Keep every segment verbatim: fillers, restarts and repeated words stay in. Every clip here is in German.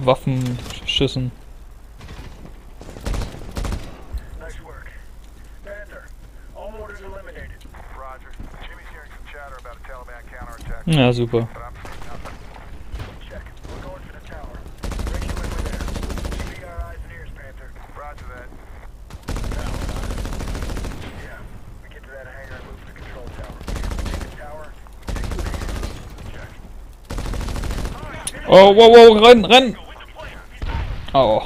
Waffenschüssen. Ja, super. Oh, wow, wow, renn, renn! Oh.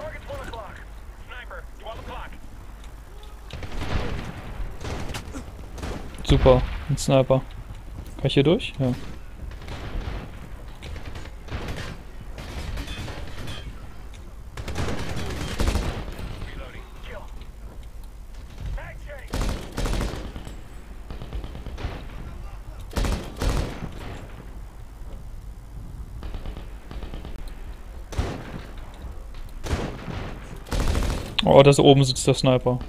Super, ein Sniper. Kann ich hier durch? Ja. Oh, da oben sitzt der Sniper.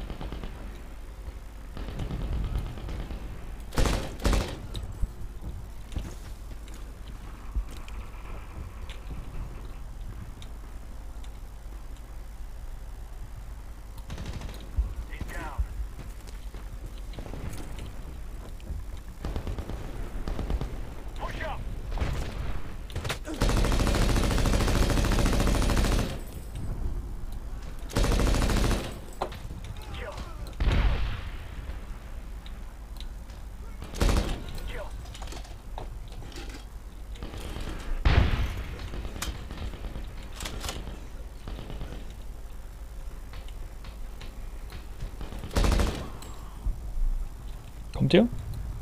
Kommt ihr?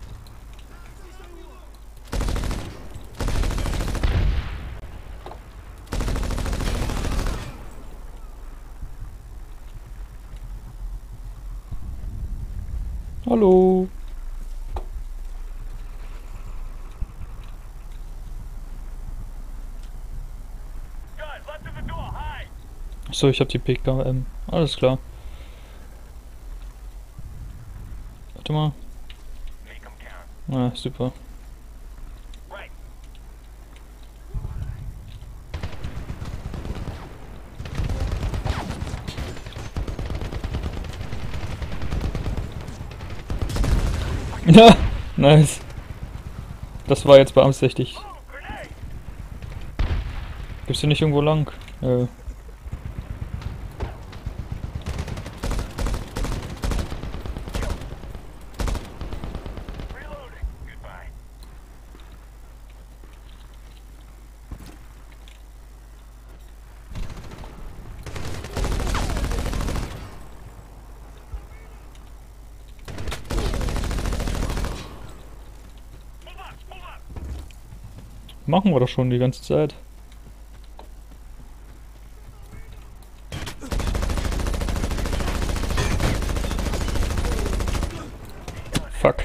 Hallo. Achso, ich hab die P K M. Alles klar. Warte mal. Ah, super. Ja, nice. Das war jetzt beabsichtigt. Gibt's hier nicht irgendwo lang? Äh. Machen wir doch schon die ganze Zeit. Fuck.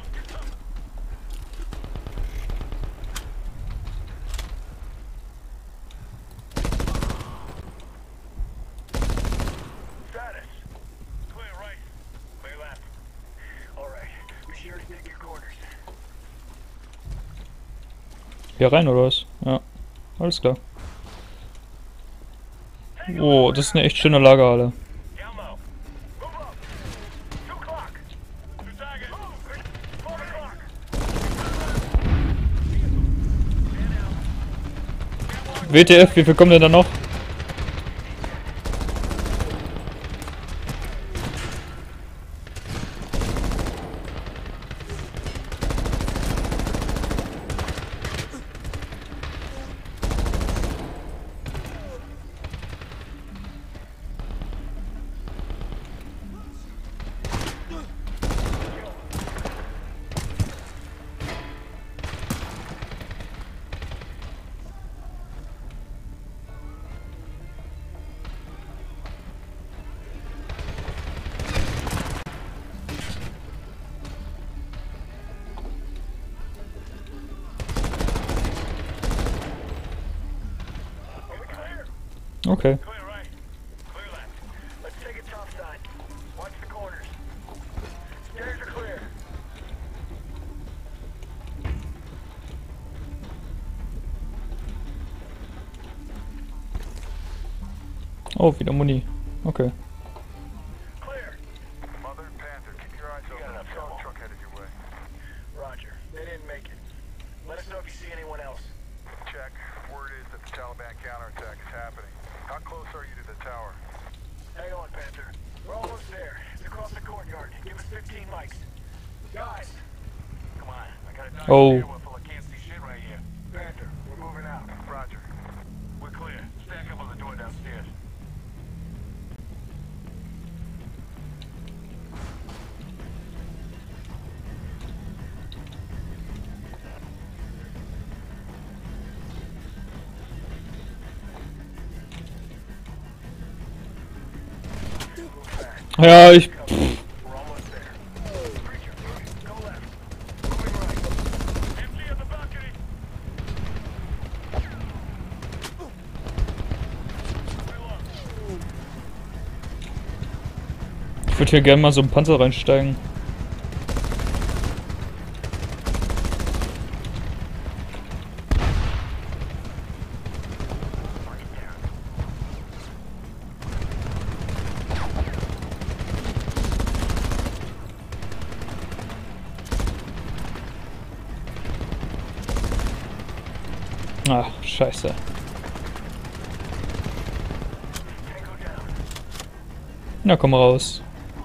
Hier rein oder was? Ja, alles klar. Oh, das ist eine echt schöne Lagerhalle. W T F, wie viel kommen denn da noch? Okay. Oh, wieder Muni. Okay. Clear. Mother, Panther, keep your eyes open. Got enough truck headed your way. Roger. They didn't make it. Let us know if you see anyone else. Check. Word is that the Taliban counterattack is happening. How close are you to the tower? Hang on, Panther. We're almost there. It's across the courtyard. Give us fifteen mics. Guys! Come on. I got a dark Oh. stairwell full of can't see shit right here. Panther, we're moving out. Roger. We're clear. Stack up on the door downstairs. Ja, ich... We're almost there. Preacher, go left. Moving right. Empty at the balcony. Ich würde hier gerne mal so einen Panzer reinsteigen. Ach, scheiße. Na, komm raus.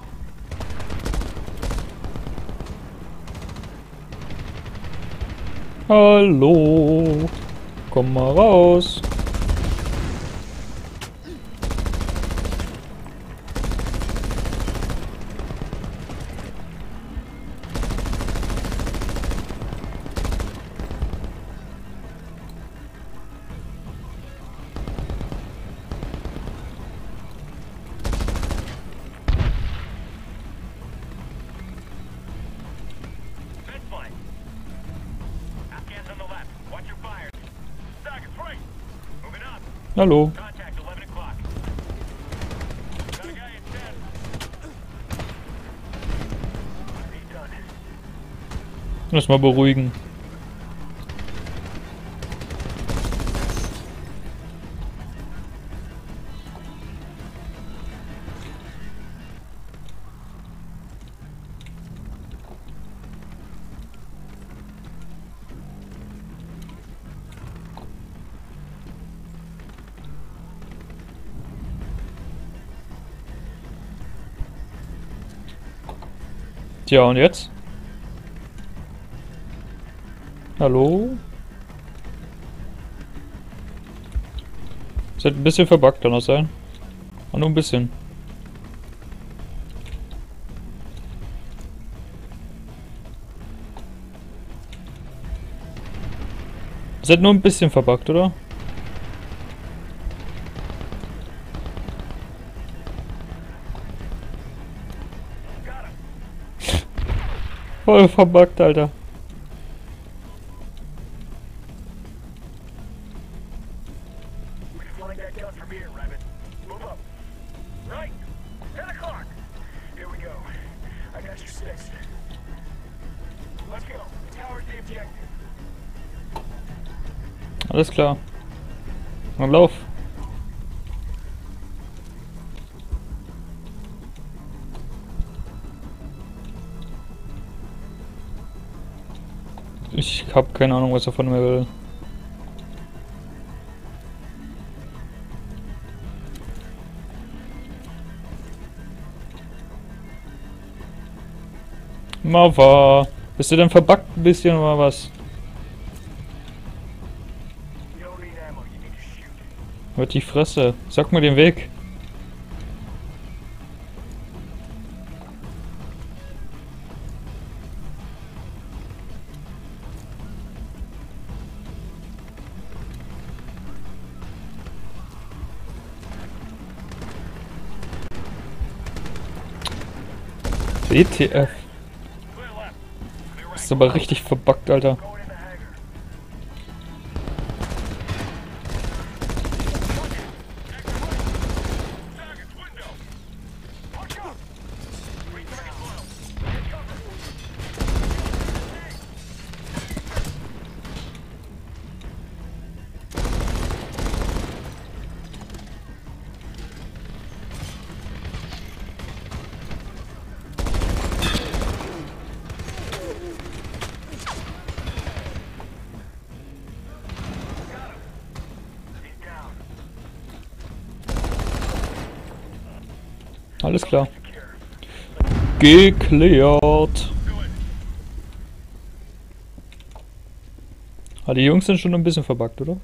Hallo. Komm mal raus. Hallo. Lass mal beruhigen. Tja, und jetzt? Hallo? Seid ein bisschen verbuggt, kann das sein? Aber nur ein bisschen. Seid nur ein bisschen verbuggt, oder? Voll verbuggt, Alter. Alles klar. Dann lauf. Ich hab keine Ahnung, was er von mir will. Mava, bist du denn verbuggt ein bisschen oder was? Hört die Fresse. Sag mir den Weg. W T F. Ist aber richtig verbuggt, Alter. Alles klar. Geklärt. Ah, die Jungs sind schon ein bisschen verbuggt, oder?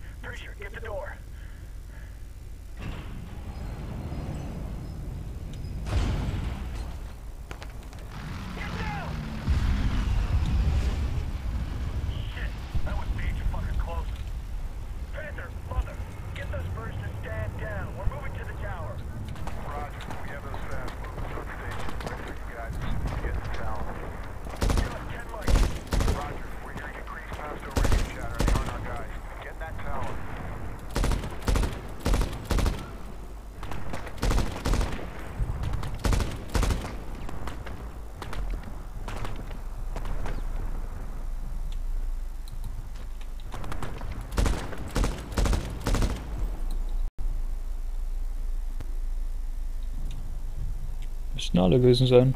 Müssten alle gewesen sein.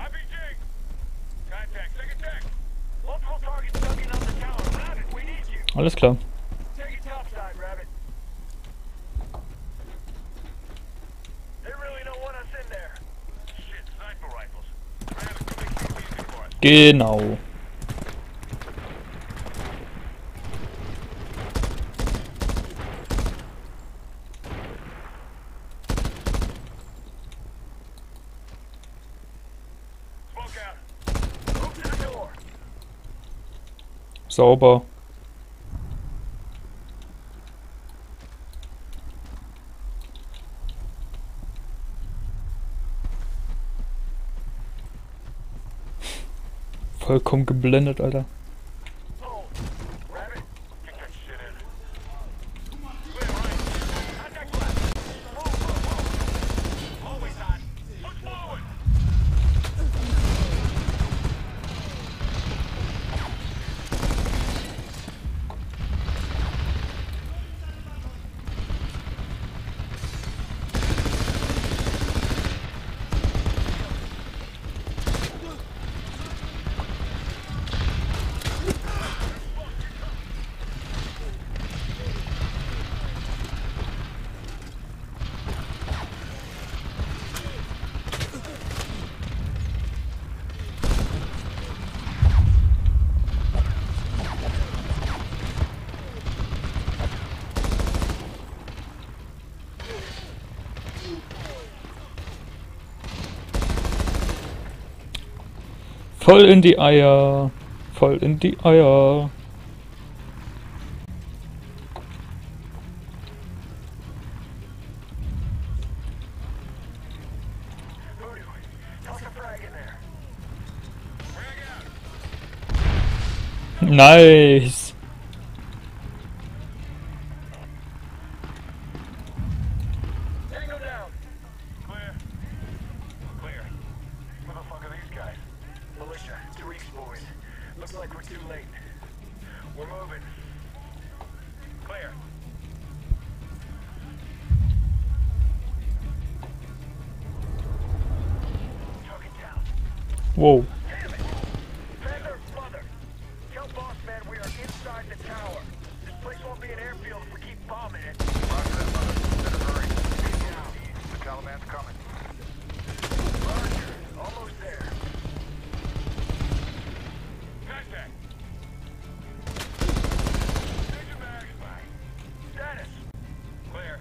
Alles klar. Genau. Sauber. Vollkommen geblendet, Alter. Voll in die Eier. Voll in die Eier. Nice. Whoa. Panther, mother. Tell boss man we are inside the tower. This place won't be an airfield if we keep bombing it. Roger that, mother. Better hurry. Stay down. The Taliban's coming. Roger. Almost there. Contact. Station back. Status. Clear.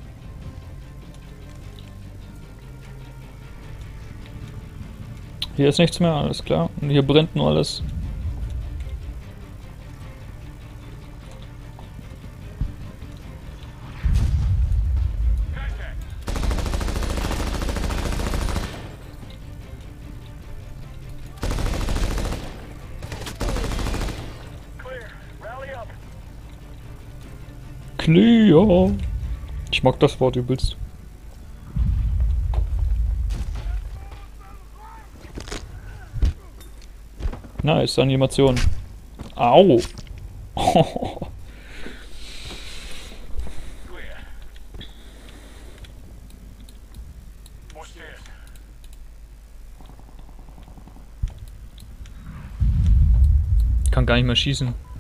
Hier ist nichts mehr, alles klar. Und hier brennt nur alles. Clear. Ich mag das Wort übelst. Nice, Animation. Au! Kann gar nicht mehr schießen.